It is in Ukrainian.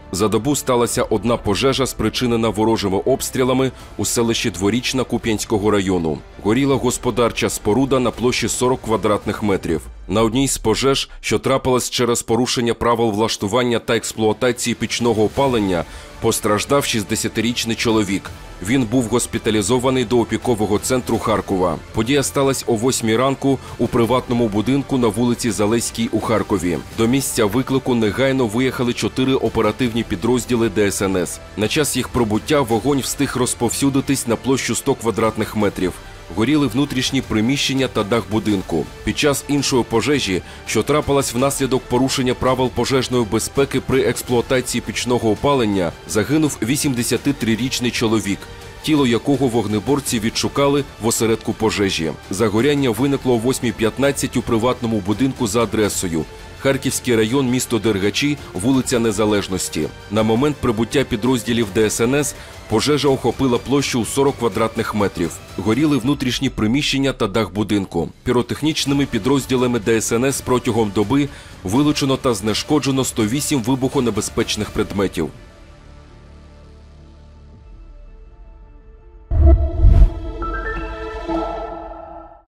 За добу сталася одна пожежа, спричинена ворожими обстрілами у селищі Дворічна Куп'янського району. Горіла господарча споруда на площі 40 квадратних метрів. На одній з пожеж, що трапилась через порушення правил влаштування та експлуатації пічного опалення, постраждав 60-річний чоловік. Він був госпіталізований до опікового центру Харкова. Подія сталася о 8 ранку у приватному будинку на вулиці Залеській у Харкові. До місця виклику негайно виїхали 4 оперативні підрозділи ДСНС. На час їх прибуття вогонь встиг розповсюдитись на площу 100 квадратних метрів. Горіли внутрішні приміщення та дах будинку. Під час іншої пожежі, що трапилась внаслідок порушення правил пожежної безпеки при експлуатації пічного опалення, загинув 83-річний чоловік, тіло якого вогнеборці відшукали в осередку пожежі. Загоряння виникло о 8:15 у приватному будинку за адресою Харківський район, місто Дергачі, вулиця Незалежності. На момент прибуття підрозділів ДСНС пожежа охопила площу у 40 квадратних метрів. Горіли внутрішні приміщення та дах будинку. Піротехнічними підрозділами ДСНС протягом доби вилучено та знешкоджено 108 вибухонебезпечних предметів.